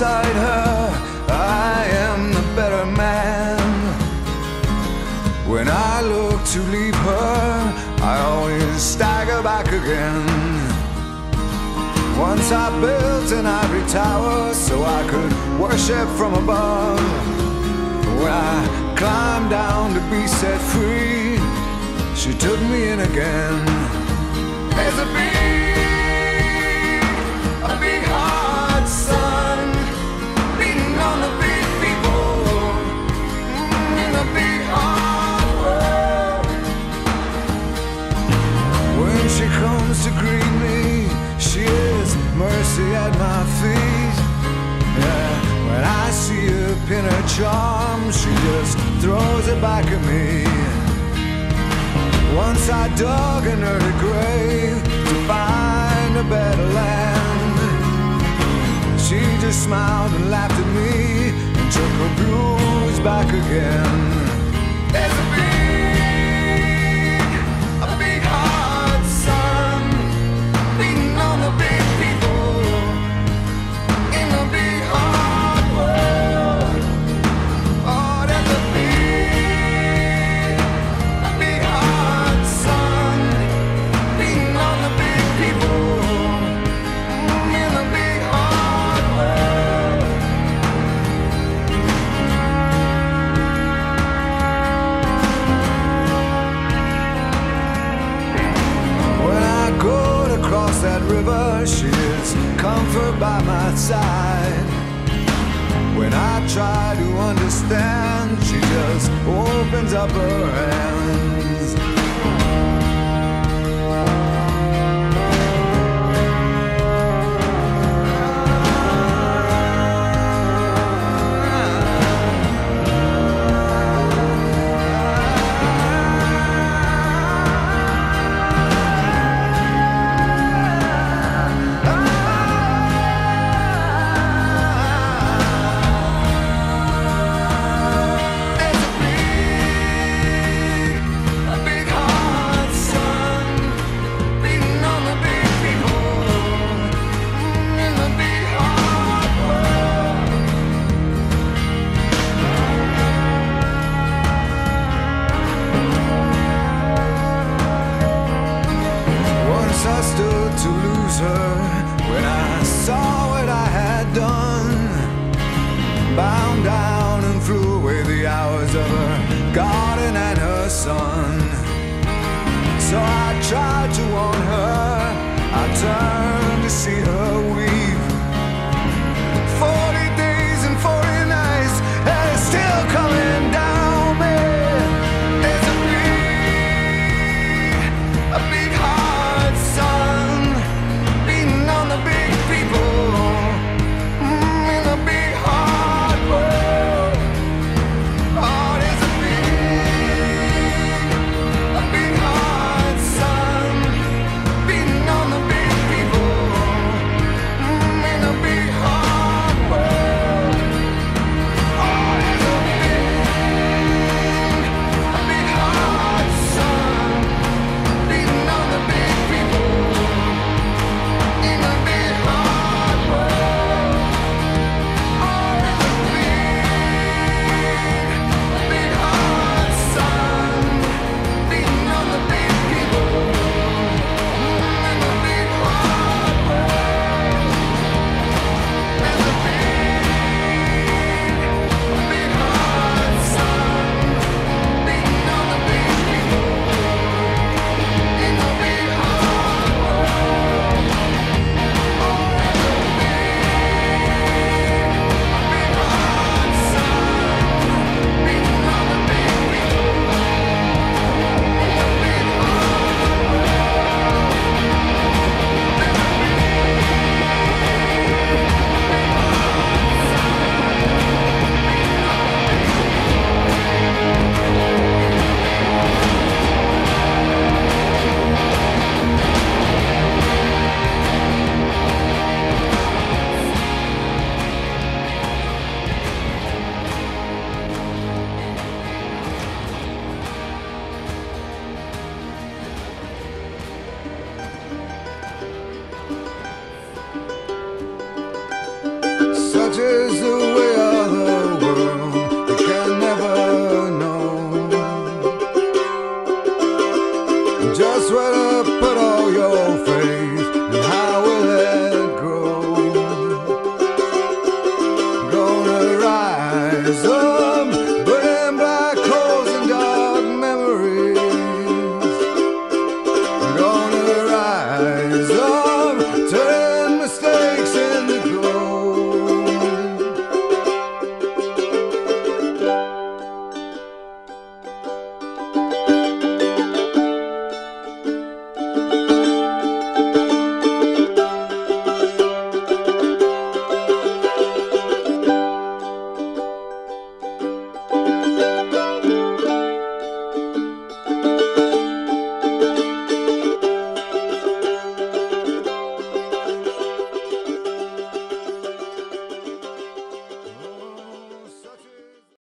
beside her, I am the better man. When I look to leave her, I always stagger back again. Once I built an ivory tower so I could worship from above. When I climbed down to be set free, she took me in again. There's a big hot sun beating on the big people in the big hard world. When she comes to greet me, she is mercy at my feet. Yeah, when I see her pin her charm, she just throws it back at me. Once I dug an early grave to find a better land. She just smiled and laughed at me and took her blues back again. There's a big hot sun beating on the big people in the big hard world. Oh, there's a big hot sun beating on the big people in the big hard world. When I go to cross that river, she is comfort by my side. When I try to understand, she just opens up her hands. I stood to lose her when I saw what I had done. Bound down and flew away the hours of her garden and her son. So I tried to warn her, I turned to see her weep. 40 days and 40 nights, and it's still coming down me. There's a big hot sun beating on the big people in the big hard world. Oh, there's a big hot sun beating on the big people watches the